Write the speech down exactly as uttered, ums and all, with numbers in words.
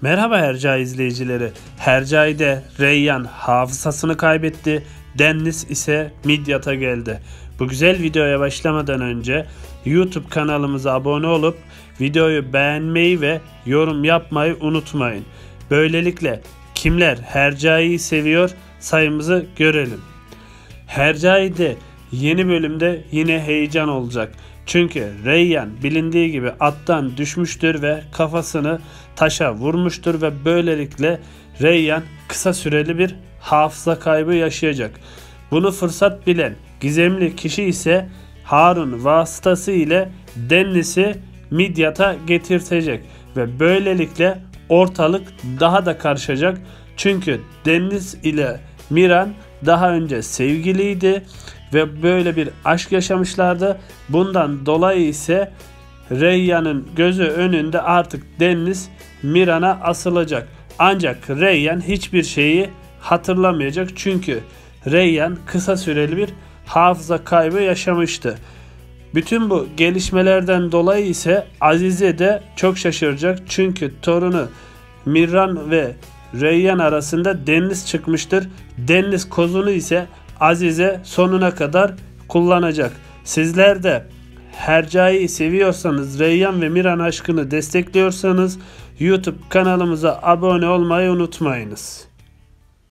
Merhaba Hercai izleyicileri. Hercai'de Reyyan hafızasını kaybetti. Dennis ise Midyat'a geldi. Bu güzel videoya başlamadan önce YouTube kanalımıza abone olup videoyu beğenmeyi ve yorum yapmayı unutmayın. Böylelikle kimler Hercai'yi seviyor sayımızı görelim. Hercai'de yeni bölümde yine heyecan olacak. Çünkü Reyyan bilindiği gibi attan düşmüştür ve kafasını taşa vurmuştur ve böylelikle Reyyan kısa süreli bir hafıza kaybı yaşayacak. Bunu fırsat bilen gizemli kişi ise Harun vasıtası ile Dennis'i Midyat'a getirtecek ve böylelikle ortalık daha da karışacak. Çünkü Dennis ile Miran daha önce sevgiliydi ve böyle bir aşk yaşamışlardı. Bundan dolayı ise Reyyan'ın gözü önünde artık Dennis Miran'a asılacak. Ancak Reyyan hiçbir şeyi hatırlamayacak. Çünkü Reyyan kısa süreli bir hafıza kaybı yaşamıştı. Bütün bu gelişmelerden dolayı ise Azize de çok şaşıracak. Çünkü torunu Miran ve Reyyan arasında Dennis çıkmıştır. Dennis kozunu ise Azize sonuna kadar kullanacak. Sizler de Hercai'yi seviyorsanız, Reyyan ve Miran aşkını destekliyorsanız YouTube kanalımıza abone olmayı unutmayınız.